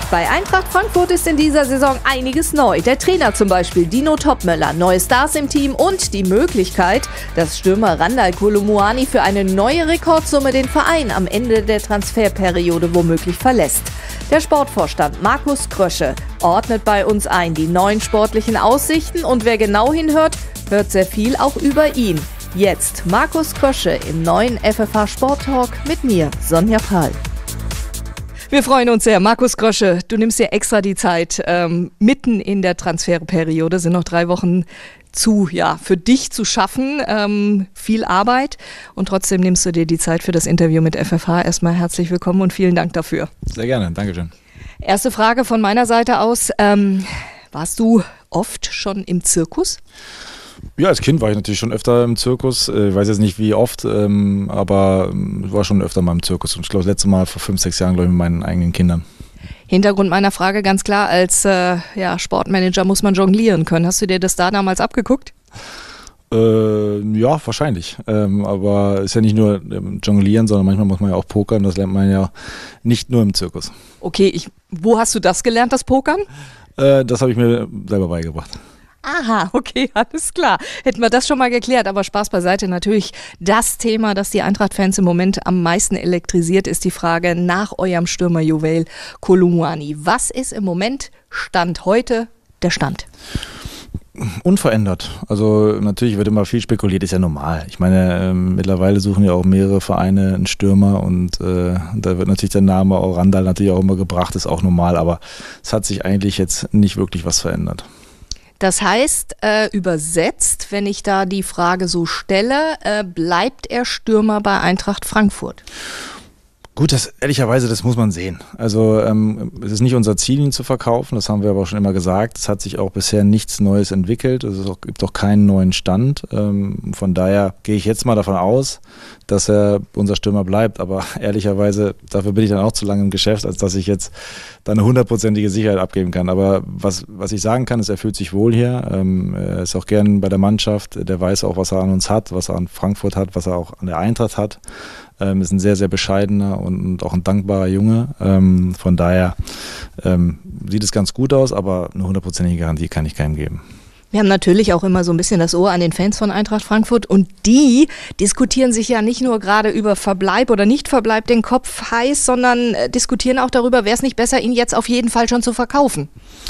Bei Eintracht Frankfurt ist in dieser Saison einiges neu. Der Trainer zum Beispiel, Dino Topmöller, neue Stars im Team und die Möglichkeit, dass Stürmer Randal Kolo Muani für eine neue Rekordsumme den Verein am Ende der Transferperiode womöglich verlässt. Der Sportvorstand Markus Krösche ordnet bei uns ein die neuen sportlichen Aussichten und wer genau hinhört, hört sehr viel auch über ihn. Jetzt Markus Krösche im neuen FFH Sport Talk mit mir, Sonja Pahl. Wir freuen uns sehr. Markus Krösche, du nimmst dir extra die Zeit. Mitten in der Transferperiode sind noch 3 Wochen für dich zu schaffen. Viel Arbeit und trotzdem nimmst du dir die Zeit für das Interview mit FFH. Erstmal herzlich willkommen und vielen Dank dafür. Sehr gerne, Dankeschön. Erste Frage von meiner Seite aus. Warst du oft schon im Zirkus? Ja, als Kind war ich natürlich schon öfter im Zirkus. Ich weiß jetzt nicht wie oft, aber ich war schon öfter mal im Zirkus. Und ich glaube, das letzte Mal vor 5, 6 Jahren, glaube ich, mit meinen eigenen Kindern. Hintergrund meiner Frage ganz klar, als Sportmanager muss man jonglieren können. Hast du dir das da damals abgeguckt? Ja, wahrscheinlich. Aber ist ja nicht nur jonglieren, sondern manchmal muss man ja auch pokern. Das lernt man ja nicht nur im Zirkus. Okay, wo hast du das gelernt, das Pokern? Das habe ich mir selber beigebracht. Aha, okay, alles klar. Hätten wir das schon mal geklärt, aber Spaß beiseite. Natürlich das Thema, das die Eintracht-Fans im Moment am meisten elektrisiert, ist die Frage nach eurem Stürmerjuwel Kolo Muani. Was ist im Moment, Stand heute, der Stand? Unverändert. Also natürlich wird immer viel spekuliert, ist ja normal. Ich meine, mittlerweile suchen ja auch mehrere Vereine einen Stürmer und da wird natürlich der Name auch Randal natürlich auch immer gebracht, ist auch normal, aber es hat sich eigentlich jetzt nicht wirklich was verändert. Das heißt, übersetzt, wenn ich da die Frage so stelle, bleibt er Stürmer bei Eintracht Frankfurt? Gut, ehrlicherweise, das muss man sehen. Also es ist nicht unser Ziel, ihn zu verkaufen, das haben wir aber auch schon immer gesagt. Es hat sich auch bisher nichts Neues entwickelt, es gibt auch keinen neuen Stand. Von daher gehe ich jetzt mal davon aus, dass er unser Stürmer bleibt. Aber ehrlicherweise, dafür bin ich dann auch zu lange im Geschäft, als dass ich jetzt da eine 100%ige Sicherheit abgeben kann. Aber was ich sagen kann, ist, er fühlt sich wohl hier. Er ist auch gern bei der Mannschaft. Der weiß auch, was er an uns hat, was er an Frankfurt hat, was er auch an der Eintracht hat. Ist ein sehr, sehr bescheidener und auch ein dankbarer Junge. Von daher sieht es ganz gut aus, aber eine 100%ige Garantie kann ich keinem geben. Wir haben natürlich auch immer so ein bisschen das Ohr an den Fans von Eintracht Frankfurt und die diskutieren sich ja nicht nur gerade über Verbleib oder Nicht-Verbleib den Kopf heiß, sondern diskutieren auch darüber, wäre es nicht besser, ihn jetzt auf jeden Fall schon zu verkaufen?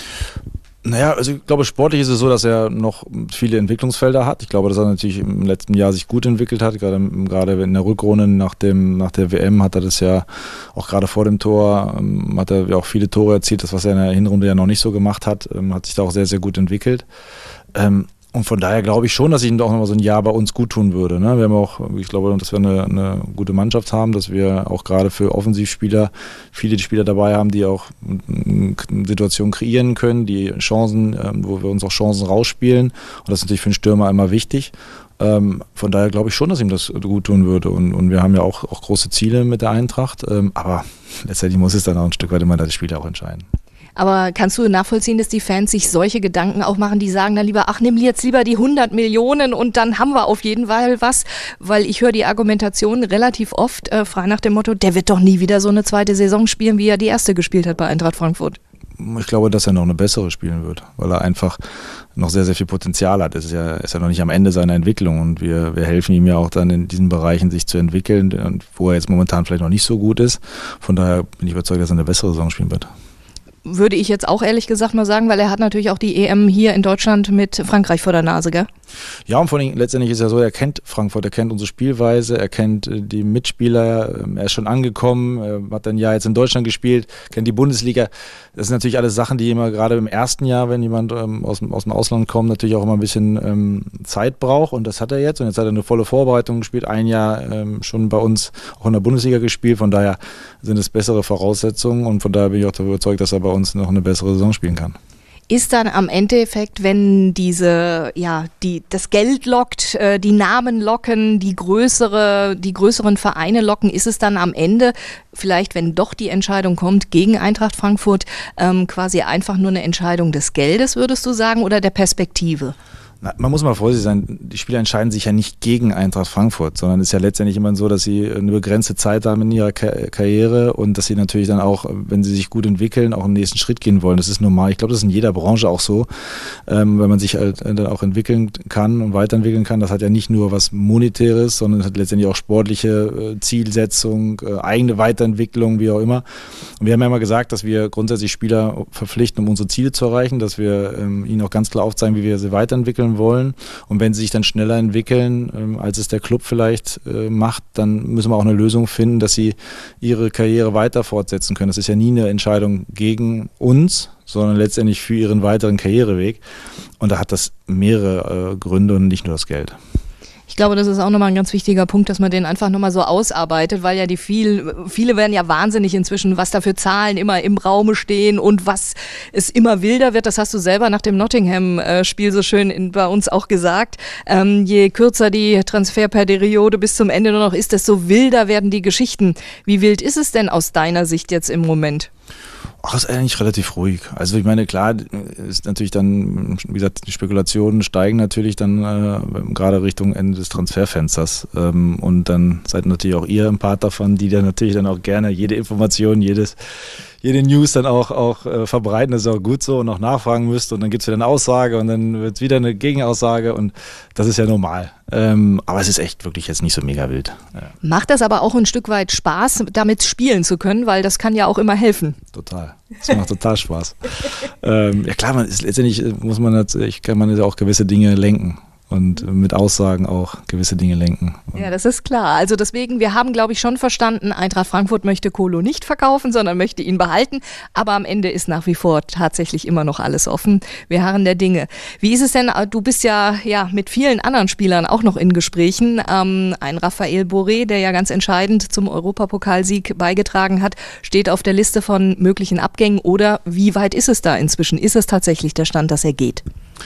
Naja, also ich glaube, sportlich ist es so, dass er noch viele Entwicklungsfelder hat. Ich glaube, dass er natürlich im letzten Jahr sich gut entwickelt hat. Gerade in der Rückrunde nach der WM hat er das ja auch gerade vor dem Tor, hat er ja auch viele Tore erzielt. Das, was er in der Hinrunde ja noch nicht so gemacht hat, hat sich da auch sehr, sehr gut entwickelt. Und von daher glaube ich schon, dass ich ihm auch noch mal so ein Jahr bei uns gut tun würde. Ne? Wir haben auch, ich glaube, dass wir eine gute Mannschaft haben, dass wir auch gerade für Offensivspieler viele Spieler dabei haben, die auch Situationen kreieren können, die Chancen, wo wir uns auch Chancen rausspielen. Und das ist natürlich für einen Stürmer immer wichtig. Von daher glaube ich schon, dass ihm das gut tun würde. Und wir haben ja auch große Ziele mit der Eintracht. Aber letztendlich muss es dann auch ein Stück weit immer das Spiel auch entscheiden. Aber kannst du nachvollziehen, dass die Fans sich solche Gedanken auch machen, die sagen dann lieber, ach, nimm jetzt lieber die 100 Millionen und dann haben wir auf jeden Fall was, weil ich höre die Argumentation relativ oft frei nach dem Motto, der wird doch nie wieder so eine zweite Saison spielen, wie er die erste gespielt hat bei Eintracht Frankfurt. Ich glaube, dass er noch eine bessere spielen wird, weil er einfach noch sehr, sehr viel Potenzial hat. Er ist ja noch nicht am Ende seiner Entwicklung und wir helfen ihm ja auch dann in diesen Bereichen, sich zu entwickeln, wo er jetzt momentan vielleicht noch nicht so gut ist. Von daher bin ich überzeugt, dass er eine bessere Saison spielen wird. Würde ich jetzt auch ehrlich gesagt mal sagen, weil er hat natürlich auch die EM hier in Deutschland mit Frankreich vor der Nase, gell? Ja, und vor allem letztendlich ist er so, er kennt Frankfurt, er kennt unsere Spielweise, er kennt die Mitspieler, er ist schon angekommen, hat ein Jahr jetzt in Deutschland gespielt, kennt die Bundesliga. Das sind natürlich alles Sachen, die immer gerade im ersten Jahr, wenn jemand aus dem Ausland kommt, natürlich auch immer ein bisschen Zeit braucht und das hat er jetzt. Und jetzt hat er eine volle Vorbereitung gespielt, ein Jahr schon bei uns auch in der Bundesliga gespielt, von daher sind es bessere Voraussetzungen und von daher bin ich auch davon überzeugt, dass er bei uns noch eine bessere Saison spielen kann. Ist dann am Endeffekt, wenn das Geld lockt, die Namen locken, die größeren Vereine locken, ist es dann am Ende vielleicht, wenn doch die Entscheidung kommt gegen Eintracht Frankfurt, quasi einfach nur eine Entscheidung des Geldes, würdest du sagen, oder der Perspektive? Na, man muss mal vorsichtig sein, die Spieler entscheiden sich ja nicht gegen Eintracht Frankfurt, sondern es ist ja letztendlich immer so, dass sie eine begrenzte Zeit haben in ihrer Karriere und dass sie natürlich dann auch, wenn sie sich gut entwickeln, auch im nächsten Schritt gehen wollen. Das ist normal. Ich glaube, das ist in jeder Branche auch so, wenn man sich halt dann auch entwickeln kann und weiterentwickeln kann. Das hat ja nicht nur was Monetäres, sondern es hat letztendlich auch sportliche Zielsetzung, eigene Weiterentwicklung, wie auch immer. Und wir haben ja immer gesagt, dass wir grundsätzlich Spieler verpflichten, um unsere Ziele zu erreichen, dass wir ihnen auch ganz klar aufzeigen, wie wir sie weiterentwickeln wollen. Und wenn sie sich dann schneller entwickeln, als es der Club vielleicht macht, dann müssen wir auch eine Lösung finden, dass sie ihre Karriere weiter fortsetzen können. Das ist ja nie eine Entscheidung gegen uns, sondern letztendlich für ihren weiteren Karriereweg. Und da hat das mehrere Gründe und nicht nur das Geld. Ich glaube, das ist auch nochmal ein ganz wichtiger Punkt, dass man den einfach nochmal so ausarbeitet, weil ja viele werden ja wahnsinnig inzwischen, was da für Zahlen immer im Raume stehen und was es immer wilder wird. Das hast du selber nach dem Nottingham-Spiel so schön bei uns auch gesagt. Je kürzer die Transferperiode bis zum Ende nur noch ist, desto wilder werden die Geschichten. Wie wild ist es denn aus deiner Sicht jetzt im Moment? Ach, ist eigentlich relativ ruhig. Also ich meine, klar, ist natürlich dann, wie gesagt, die Spekulationen steigen natürlich dann gerade Richtung Ende des Transferfensters. Und dann seid natürlich auch ihr ein Part davon, die dann natürlich dann auch gerne jede Information, jede News dann auch verbreiten. Das ist auch gut so und auch nachfragen müsst. Und dann gibt es wieder eine Aussage und dann wird es wieder eine Gegenaussage und das ist ja normal. Aber es ist echt wirklich jetzt nicht so mega wild. Ja. Macht das aber auch ein Stück weit Spaß, damit spielen zu können, weil das kann ja auch immer helfen. Total. Das macht total Spaß. Ja klar, letztendlich kann man ja auch gewisse Dinge lenken. Und mit Aussagen auch gewisse Dinge lenken. Ja, das ist klar. Also deswegen, wir haben, glaube ich, schon verstanden, Eintracht Frankfurt möchte Kolo nicht verkaufen, sondern möchte ihn behalten. Aber am Ende ist nach wie vor tatsächlich immer noch alles offen. Wir harren der Dinge. Wie ist es denn, du bist ja mit vielen anderen Spielern auch noch in Gesprächen. Ein Raphael Boré, der ja ganz entscheidend zum Europapokalsieg beigetragen hat, steht auf der Liste von möglichen Abgängen. Oder wie weit ist es da inzwischen? Ist es tatsächlich der Stand, dass er geht?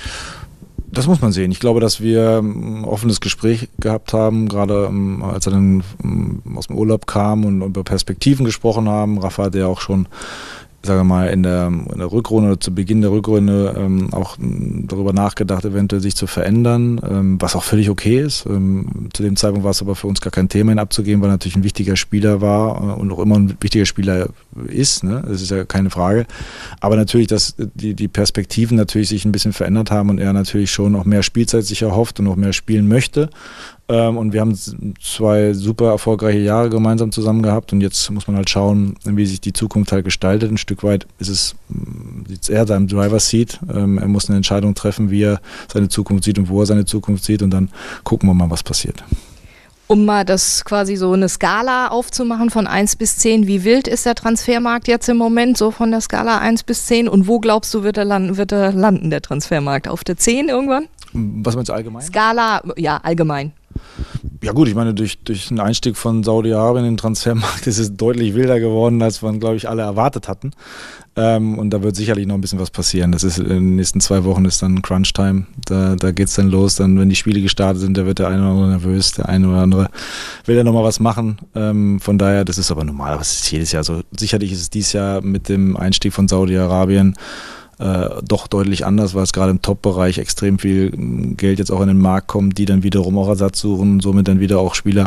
Das muss man sehen. Ich glaube, dass wir ein offenes Gespräch gehabt haben, gerade als er dann aus dem Urlaub kam und über Perspektiven gesprochen haben. Rafa hat ja auch schon, sagen wir mal, in der Rückrunde oder zu Beginn der Rückrunde auch darüber nachgedacht, eventuell sich zu verändern, was auch völlig okay ist. Zu dem Zeitpunkt war es aber für uns gar kein Thema, ihn abzugeben, weil er natürlich ein wichtiger Spieler war und auch immer ein wichtiger Spieler ist. Ne? Das ist ja keine Frage. Aber natürlich, dass die Perspektiven natürlich sich ein bisschen verändert haben und er natürlich schon auch mehr Spielzeit sich erhofft und auch mehr spielen möchte. Und wir haben 2 super erfolgreiche Jahre gemeinsam zusammen gehabt und jetzt muss man halt schauen, wie sich die Zukunft halt gestaltet. Ein Stück weit sitzt er da im Driver's Seat. Er muss eine Entscheidung treffen, wie er seine Zukunft sieht und wo er seine Zukunft sieht und dann gucken wir mal, was passiert. Um mal das quasi so eine Skala aufzumachen von 1 bis 10, wie wild ist der Transfermarkt jetzt im Moment, so von der Skala 1 bis 10 und wo glaubst du, wird er landen, der Transfermarkt? Auf der 10 irgendwann? Was meinst du allgemein? Skala, ja, allgemein. Ja gut, ich meine, durch den Einstieg von Saudi-Arabien in den Transfermarkt ist es deutlich wilder geworden, als man, glaube ich, alle erwartet hatten. Und da wird sicherlich noch ein bisschen was passieren. Das ist in den nächsten 2 Wochen ist dann Crunch-Time. Da geht es dann los. Dann, wenn die Spiele gestartet sind, da wird der eine oder andere nervös, der eine oder andere will ja nochmal was machen. Von daher, das ist aber normal. Aber es ist jedes Jahr so. Sicherlich ist es dieses Jahr mit dem Einstieg von Saudi-Arabien doch deutlich anders, weil es gerade im Top-Bereich extrem viel Geld jetzt auch in den Markt kommt, die dann wiederum auch Ersatz suchen und somit dann wieder auch Spieler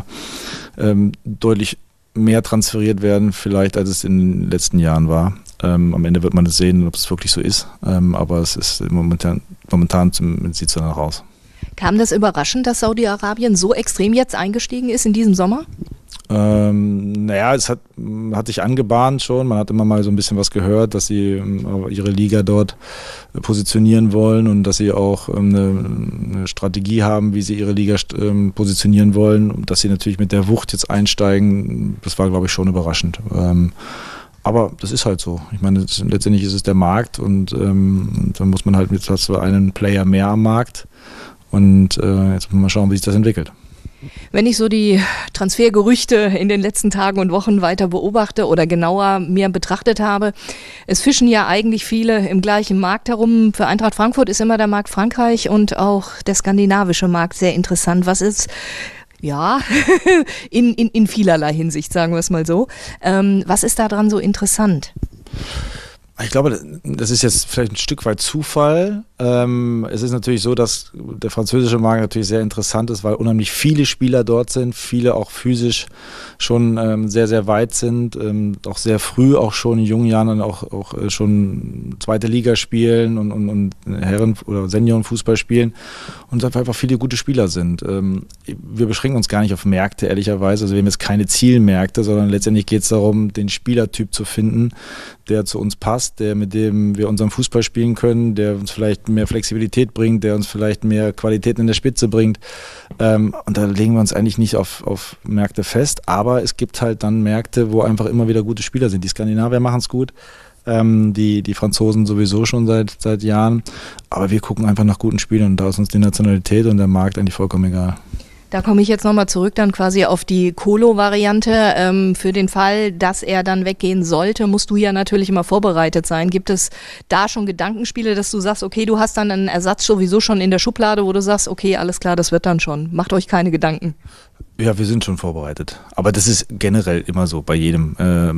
deutlich mehr transferiert werden, vielleicht als es in den letzten Jahren war. Am Ende wird man es sehen, ob es wirklich so ist, aber es ist momentan sieht es danach aus. Kam das überraschend, dass Saudi-Arabien so extrem jetzt eingestiegen ist in diesem Sommer? Naja, es hat sich angebahnt schon. Man hat immer mal so ein bisschen was gehört, dass sie ihre Liga dort positionieren wollen und dass sie auch eine Strategie haben, wie sie ihre Liga positionieren wollen. Und dass sie natürlich mit der Wucht jetzt einsteigen, das war, glaube ich, schon überraschend. Aber das ist halt so. Ich meine, letztendlich ist es der Markt und dann muss man halt mit einen Player mehr am Markt. Und jetzt müssen wir mal schauen, wie sich das entwickelt. Wenn ich so die Transfergerüchte in den letzten Tagen und Wochen weiter beobachte oder genauer mir betrachtet habe, es fischen ja eigentlich viele im gleichen Markt herum. Für Eintracht Frankfurt ist immer der Markt Frankreich und auch der skandinavische Markt sehr interessant. Was ist, ja, in vielerlei Hinsicht, sagen wir es mal so. Was ist da dran so interessant? Ich glaube, das ist jetzt vielleicht ein Stück weit Zufall. Es ist natürlich so, dass der französische Markt natürlich sehr interessant ist, weil unheimlich viele Spieler dort sind, viele auch physisch schon sehr, sehr weit sind, auch sehr früh, auch schon in jungen Jahren dann auch schon zweite Liga spielen und Herren- oder Seniorenfußball spielen und einfach viele gute Spieler sind. Wir beschränken uns gar nicht auf Märkte, ehrlicherweise. Also wir haben jetzt keine Zielmärkte, sondern letztendlich geht es darum, den Spielertyp zu finden, der zu uns passt, mit dem wir unseren Fußball spielen können, der uns vielleicht mehr Flexibilität bringt, der uns vielleicht mehr Qualität in der Spitze bringt. Und da legen wir uns eigentlich nicht auf Märkte fest, aber es gibt halt dann Märkte, wo einfach immer wieder gute Spieler sind. Die Skandinavier machen es gut, die Franzosen sowieso schon seit Jahren, aber wir gucken einfach nach guten Spielern und da ist uns die Nationalität und der Markt eigentlich vollkommen egal. Da komme ich jetzt nochmal zurück dann quasi auf die Kolo-Variante. Für den Fall, dass er dann weggehen sollte, musst du ja natürlich immer vorbereitet sein. Gibt es da schon Gedankenspiele, dass du sagst, okay, du hast dann einen Ersatz sowieso schon in der Schublade, wo du sagst, okay, alles klar, das wird dann schon. Macht euch keine Gedanken. Ja, wir sind schon vorbereitet. Aber das ist generell immer so. Bei jedem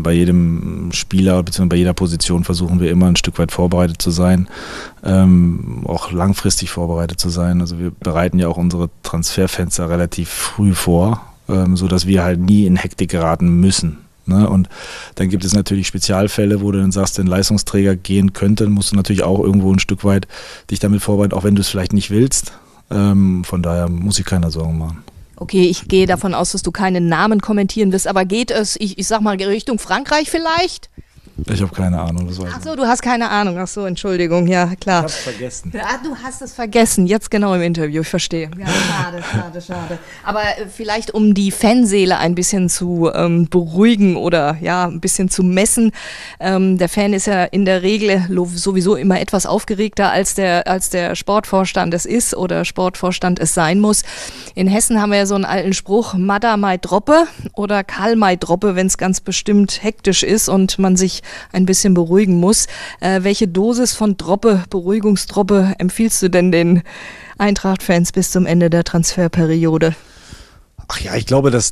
Spieler bzw. bei jeder Position versuchen wir immer ein Stück weit vorbereitet zu sein, auch langfristig vorbereitet zu sein. Also wir bereiten ja auch unsere Transferfenster relativ früh vor, sodass wir halt nie in Hektik geraten müssen. Ne? Und dann gibt es natürlich Spezialfälle, wo du dann sagst, ein Leistungsträger gehen könnte, dann musst du natürlich auch irgendwo ein Stück weit dich damit vorbereiten, auch wenn du es vielleicht nicht willst. Von daher muss ich keine Sorgen machen. Okay, ich gehe davon aus, dass du keine Namen kommentieren wirst, aber geht es, ich sag mal, Richtung Frankreich vielleicht? Ich habe keine Ahnung, das weiß ich. Ach so, du hast keine Ahnung. Ach so, Entschuldigung, ja, klar. Ich hab's vergessen. Ja, du hast es vergessen, jetzt genau im Interview, ich verstehe. Ja, schade. Aber vielleicht, um die Fanseele ein bisschen zu beruhigen oder ja, ein bisschen zu messen. Der Fan ist ja in der Regel sowieso immer etwas aufgeregter, als der Sportvorstand es ist oder Sportvorstand es sein muss. In Hessen haben wir ja so einen alten Spruch, Madda mai droppe oder Karl mai droppe, wenn es ganz bestimmt hektisch ist und man sich ein bisschen beruhigen muss. Welche Dosis von Beruhigungsdroppe empfiehlst du denn den Eintracht-Fans bis zum Ende der Transferperiode? Ach ja, ich glaube, dass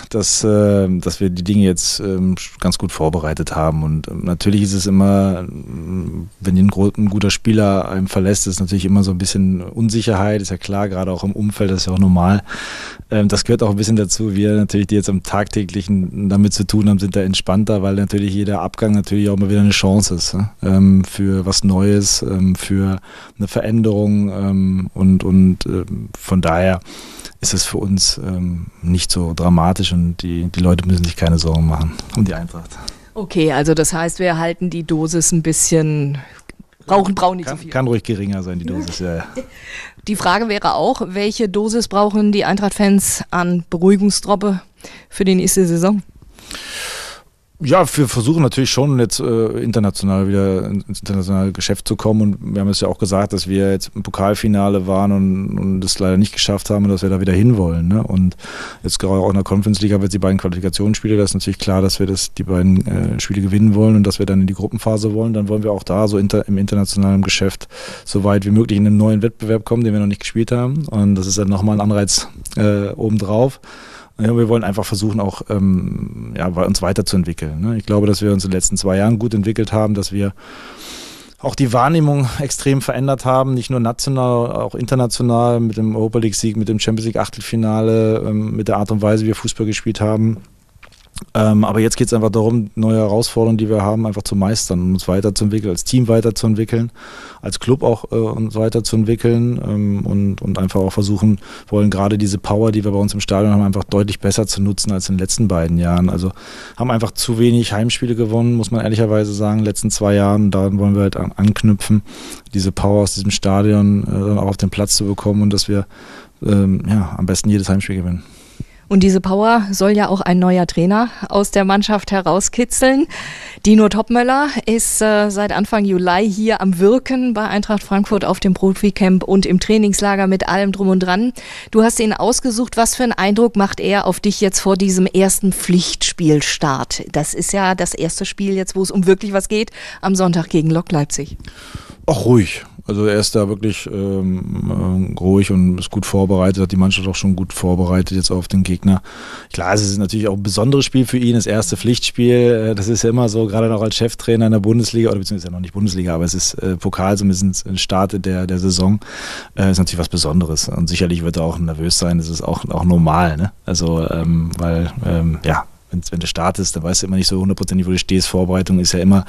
wir die Dinge jetzt ganz gut vorbereitet haben und natürlich ist es immer, wenn ein guter Spieler einem verlässt, ist natürlich immer so ein bisschen Unsicherheit, ist ja klar, gerade auch im Umfeld, das ist ja auch normal. Das gehört auch ein bisschen dazu. Wir natürlich, die jetzt am Tagtäglichen damit zu tun haben, sind da entspannter, weil natürlich jeder Abgang natürlich auch mal wieder eine Chance ist, für was Neues, für eine Veränderung und von daher ist es für uns nicht so dramatisch und die Leute müssen sich keine Sorgen machen um die Eintracht. Okay, also das heißt, wir halten die Dosis ein bisschen, brauchen nicht so viel. Kann ruhig geringer sein, die Dosis, ja. Die Frage wäre auch, welche Dosis brauchen die Eintracht-Fans an Beruhigungsdroppe für die nächste Saison? Ja, wir versuchen natürlich schon jetzt international wieder ins internationale Geschäft zu kommen und wir haben es ja auch gesagt, dass wir jetzt im Pokalfinale waren und es leider nicht geschafft haben und dass wir da wieder hinwollen. Ne? Und jetzt gerade auch in der Conference League haben wir jetzt die beiden Qualifikationsspiele, da ist natürlich klar, dass wir die beiden Spiele gewinnen wollen und dass wir dann in die Gruppenphase wollen. Dann wollen wir auch da so im internationalen Geschäft so weit wie möglich in einen neuen Wettbewerb kommen, den wir noch nicht gespielt haben und das ist dann nochmal ein Anreiz obendrauf. Ja, wir wollen einfach versuchen, auch uns weiterzuentwickeln. Ne? Ich glaube, dass wir uns in den letzten 2 Jahren gut entwickelt haben, dass wir auch die Wahrnehmung extrem verändert haben, nicht nur national, auch international mit dem Europa League-Sieg, mit dem Champions League-Achtelfinale, mit der Art und Weise, wie wir Fußball gespielt haben. Aber jetzt geht es einfach darum, neue Herausforderungen, die wir haben, einfach zu meistern und uns weiterzuentwickeln, als Team weiterzuentwickeln, als Club auch uns weiterzuentwickeln und einfach auch versuchen wollen, gerade diese Power, die wir bei uns im Stadion haben, einfach deutlich besser zu nutzen als in den letzten beiden Jahren. Also haben einfach zu wenig Heimspiele gewonnen, muss man ehrlicherweise sagen, in den letzten 2 Jahren. Da wollen wir halt anknüpfen, diese Power aus diesem Stadion dann auch auf den Platz zu bekommen und dass wir am besten jedes Heimspiel gewinnen. Und diese Power soll ja auch ein neuer Trainer aus der Mannschaft herauskitzeln. Dino Topmöller ist seit Anfang Juli hier am Wirken bei Eintracht Frankfurt auf dem Profi-Camp und im Trainingslager mit allem drum und dran. Du hast ihn ausgesucht. Was für einen Eindruck macht er auf dich jetzt vor diesem ersten Pflichtspielstart? Das ist ja das erste Spiel jetzt, wo es um wirklich was geht, am Sonntag gegen Lok Leipzig. Auch ruhig. Also er ist da wirklich ruhig und ist gut vorbereitet, hat die Mannschaft auch schon gut vorbereitet jetzt auf den Gegner. Klar, es ist natürlich auch ein besonderes Spiel für ihn, das erste Pflichtspiel. Das ist ja immer so, gerade noch als Cheftrainer in der Bundesliga, oder beziehungsweise noch nicht Bundesliga, aber es ist Pokal, so ein bisschen ein Start der Saison. Ist natürlich was Besonderes und sicherlich wird er auch nervös sein, das ist auch normal, ne? Also, weil, wenn du startest, dann weißt du immer nicht so hundertprozentig, wo du stehst. Vorbereitung ist ja immer,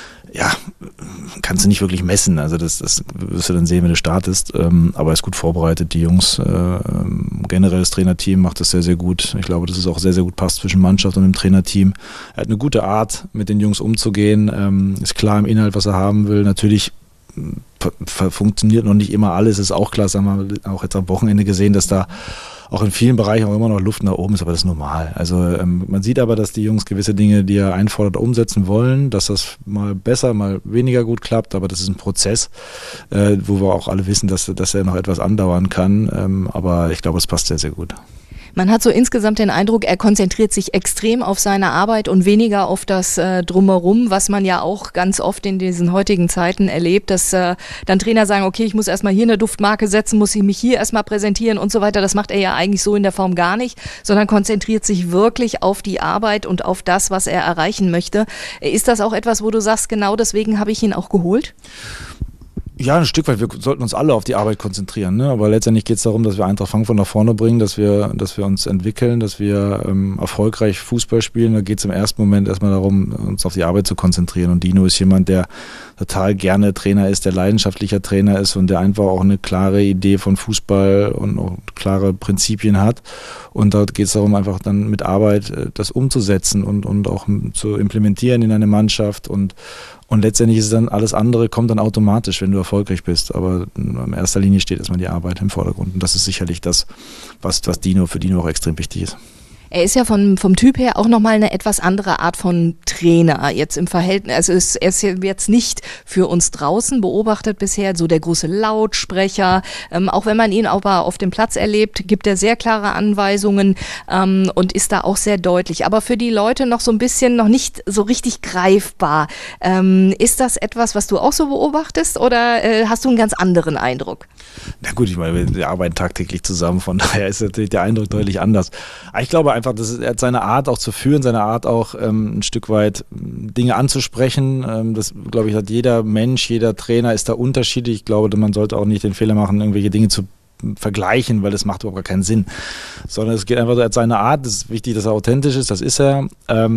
kannst du nicht wirklich messen. Also das wirst du dann sehen, wenn du startest. Aber er ist gut vorbereitet. Die Jungs, generell das Trainerteam macht das sehr, sehr gut. Ich glaube, dass es auch sehr, sehr gut passt zwischen Mannschaft und dem Trainerteam. Er hat eine gute Art, mit den Jungs umzugehen. Ist klar im Inhalt, was er haben will. Natürlich funktioniert noch nicht immer alles. Ist auch klar, das haben wir auch jetzt am Wochenende gesehen, dass da auch in vielen Bereichen auch immer noch Luft nach oben ist, aber das ist normal. Also man sieht aber, dass die Jungs gewisse Dinge, die er einfordert, umsetzen wollen, dass das mal besser, mal weniger gut klappt, aber das ist ein Prozess, wo wir auch alle wissen, dass er noch etwas andauern kann, aber ich glaube, es passt sehr, sehr gut. Man hat so insgesamt den Eindruck, er konzentriert sich extrem auf seine Arbeit und weniger auf das Drumherum, was man ja auch ganz oft in diesen heutigen Zeiten erlebt, dass dann Trainer sagen, okay, ich muss erstmal hier eine Duftmarke setzen, muss ich mich hier erstmal präsentieren und so weiter. Das macht er ja eigentlich so in der Form gar nicht, sondern konzentriert sich wirklich auf die Arbeit und auf das, was er erreichen möchte. Ist das auch etwas, wo du sagst, genau deswegen habe ich ihn auch geholt? Ja, ein Stück weit. Wir sollten uns alle auf die Arbeit konzentrieren, ne? Aber letztendlich geht es darum, dass wir Eintracht Frankfurt nach vorne bringen, dass wir uns entwickeln, dass wir erfolgreich Fußball spielen. Da geht es im ersten Moment erstmal darum, uns auf die Arbeit zu konzentrieren. Und Dino ist jemand, der total gerne Trainer ist, der leidenschaftlicher Trainer ist und der einfach auch eine klare Idee von Fußball und auch klare Prinzipien hat. Und da geht es darum, einfach dann mit Arbeit das umzusetzen und auch zu implementieren in eine Mannschaft. Und letztendlich ist es dann alles andere, kommt dann automatisch, wenn du erfolgreich bist. Aber in erster Linie steht erstmal die Arbeit im Vordergrund. Und das ist sicherlich das, was für Dino auch extrem wichtig ist. Er ist ja vom Typ her auch nochmal eine etwas andere Art von Trainer jetzt im Verhältnis. Also er ist jetzt nicht für uns draußen beobachtet bisher so der große Lautsprecher. Auch wenn man ihn aber auf dem Platz erlebt, gibt er sehr klare Anweisungen und ist da auch sehr deutlich. Aber für die Leute noch so ein bisschen noch nicht so richtig greifbar. Ist das etwas, was du auch so beobachtest oder hast du einen ganz anderen Eindruck? Na gut, ich meine, wir arbeiten tagtäglich zusammen, von daher ist natürlich der Eindruck deutlich anders. Aber ich glaube einfach, er hat seine Art auch zu führen, seine Art auch ein Stück weit Dinge anzusprechen. Das, glaube ich, hat jeder Mensch, jeder Trainer ist da unterschiedlich. Ich glaube, man sollte auch nicht den Fehler machen, irgendwelche Dinge zu vergleichen, weil das macht überhaupt gar keinen Sinn. Sondern es geht einfach so, er hat seine Art, es ist wichtig, dass er authentisch ist, das ist er.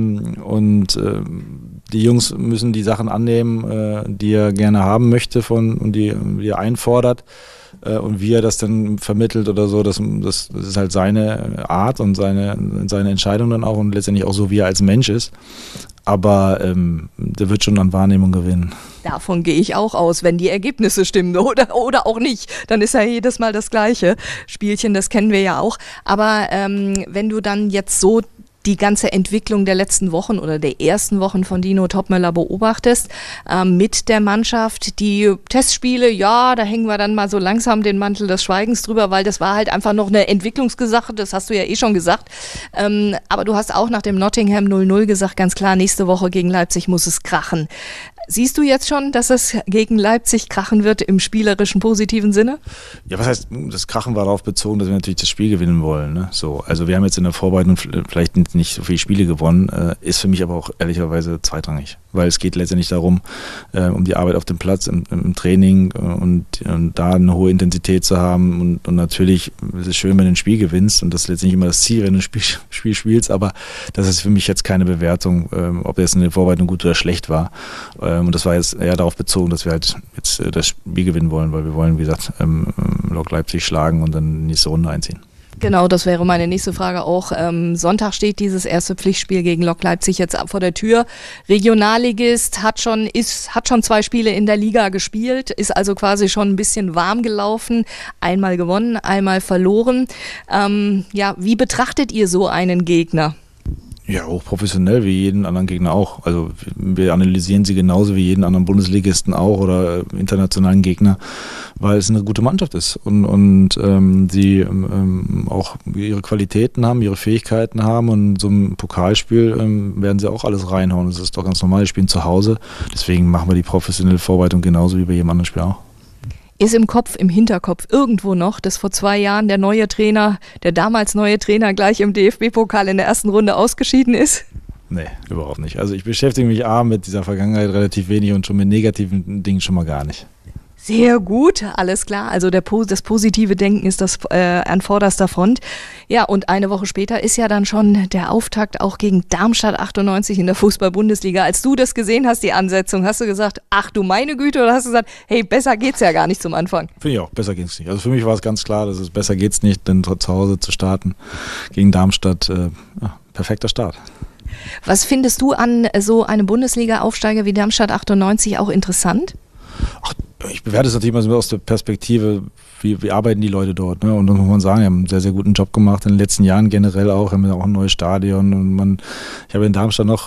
Die Jungs müssen die Sachen annehmen, die er gerne haben möchte und die er einfordert. Und wie er das dann vermittelt oder so, das ist halt seine Art und seine Entscheidung dann auch und letztendlich auch so, wie er als Mensch ist. Aber der wird schon an Wahrnehmung gewinnen. Davon gehe ich auch aus, wenn die Ergebnisse stimmen oder auch nicht. Dann ist ja jedes Mal das gleiche Spielchen, das kennen wir ja auch. Aber wenn du dann jetzt so die ganze Entwicklung der letzten Wochen oder der ersten Wochen von Dino Topmöller beobachtest, mit der Mannschaft, die Testspiele, ja, da hängen wir dann mal so langsam den Mantel des Schweigens drüber, weil das war halt einfach noch eine Entwicklungssache, das hast du ja eh schon gesagt. Aber du hast auch nach dem Nottingham 0-0 gesagt, ganz klar, nächste Woche gegen Leipzig muss es krachen. Siehst du jetzt schon, dass es gegen Leipzig krachen wird im spielerischen positiven Sinne? Ja, was heißt, das Krachen war darauf bezogen, dass wir natürlich das Spiel gewinnen wollen. Ne? So, also wir haben jetzt in der Vorbereitung vielleicht nicht so viele Spiele gewonnen, ist für mich aber auch ehrlicherweise zweitrangig. Weil es geht letztendlich darum, um die Arbeit auf dem Platz, im Training und da eine hohe Intensität zu haben. Und natürlich ist es schön, wenn du ein Spiel gewinnst und das ist letztendlich immer das Ziel, wenn du ein Spiel spielst, aber das ist für mich jetzt keine Bewertung, ob jetzt in der Vorbereitung gut oder schlecht war. Und das war jetzt eher darauf bezogen, dass wir halt jetzt das Spiel gewinnen wollen, weil wir wollen, wie gesagt, Lok Leipzig schlagen und dann in die nächste Runde einziehen. Genau, das wäre meine nächste Frage auch. Sonntag steht dieses erste Pflichtspiel gegen Lok Leipzig jetzt vor der Tür. Regionalligist, hat schon 2 Spiele in der Liga gespielt, ist also quasi schon ein bisschen warm gelaufen. Einmal gewonnen, einmal verloren. Wie betrachtet ihr so einen Gegner? Ja, hochprofessionell wie jeden anderen Gegner auch. Also wir analysieren sie genauso wie jeden anderen Bundesligisten auch oder internationalen Gegner, weil es eine gute Mannschaft ist und sie auch ihre Qualitäten haben, ihre Fähigkeiten haben und in so einem Pokalspiel werden sie auch alles reinhauen. Das ist doch ganz normal, die spielen zu Hause. Deswegen machen wir die professionelle Vorbereitung genauso wie bei jedem anderen Spiel auch. Ist im Kopf, im Hinterkopf irgendwo noch, dass vor 2 Jahren der damals neue Trainer gleich im DFB-Pokal in der ersten Runde ausgeschieden ist? Nee, überhaupt nicht. Also ich beschäftige mich mit dieser Vergangenheit relativ wenig und schon mit negativen Dingen schon mal gar nicht. Sehr gut, alles klar. Also das positive Denken ist das an vorderster Front. Ja, und eine Woche später ist ja dann schon der Auftakt auch gegen Darmstadt 98 in der Fußball-Bundesliga. Als du das gesehen hast, die Ansetzung, hast du gesagt, ach du meine Güte, oder hast du gesagt, hey, besser geht's ja gar nicht zum Anfang? Finde ich auch, besser geht's nicht. Also für mich war es ganz klar, dass es besser geht's nicht, denn zu Hause zu starten gegen Darmstadt, perfekter Start. Was findest du an so einem Bundesliga-Aufsteiger wie Darmstadt 98 auch interessant? Ach, ich bewerte es natürlich mal aus der Perspektive, wie arbeiten die Leute dort. Ne? Und dann muss man sagen, die haben einen sehr, sehr guten Job gemacht in den letzten Jahren generell auch. Haben ja auch ein neues Stadion. Und ich habe in Darmstadt noch,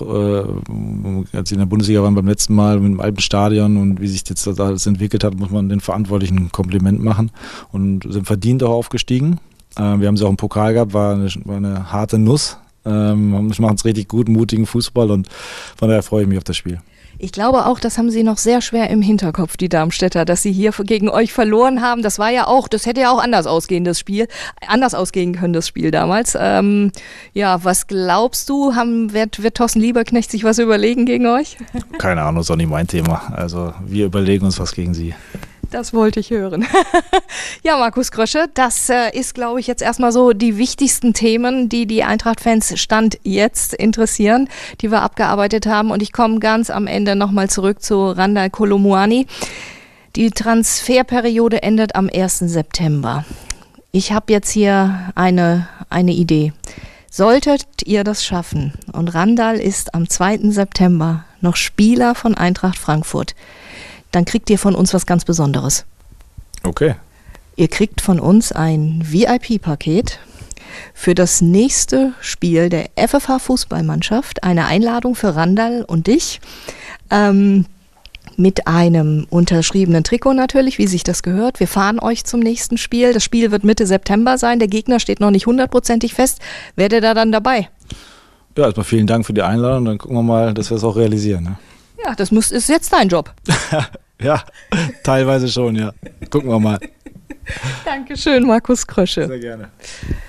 als sie in der Bundesliga waren beim letzten Mal mit dem alten Stadion und wie sich jetzt das alles entwickelt hat, muss man den Verantwortlichen ein Kompliment machen und sind verdient auch aufgestiegen. Wir haben sie auch im Pokal gehabt, war eine harte Nuss. Ich mache es richtig gut, mutigen Fußball und von daher freue ich mich auf das Spiel. Ich glaube auch, das haben sie noch sehr schwer im Hinterkopf, die Darmstädter, dass sie hier gegen euch verloren haben. Das hätte ja auch anders ausgehen können, das Spiel damals. Was glaubst du, wird Thorsten Lieberknecht sich was überlegen gegen euch? Keine Ahnung, ist auch nicht mein Thema. Also wir überlegen uns was gegen sie. Das wollte ich hören. Ja, Markus Krösche, das ist, glaube ich, jetzt erstmal so die wichtigsten Themen, die Eintracht-Fans Stand jetzt interessieren, die wir abgearbeitet haben. Und ich komme ganz am Ende nochmal zurück zu Randal Kolo Muani. Die Transferperiode endet am 1. September. Ich habe jetzt hier eine Idee. Solltet ihr das schaffen und Randal ist am 2. September noch Spieler von Eintracht Frankfurt, dann kriegt ihr von uns was ganz Besonderes. Okay. Ihr kriegt von uns ein VIP-Paket für das nächste Spiel der FFH-Fußballmannschaft. Eine Einladung für Randal und dich. Mit einem unterschriebenen Trikot natürlich, wie sich das gehört. Wir fahren euch zum nächsten Spiel. Das Spiel wird Mitte September sein. Der Gegner steht noch nicht 100%ig fest. Werdet ihr da dann dabei? Ja, erstmal vielen Dank für die Einladung. Dann gucken wir mal, dass wir es auch realisieren. Ne? Ja, ist jetzt dein Job. Ja, teilweise schon, ja. Gucken wir mal. Dankeschön, Markus Krösche. Sehr gerne.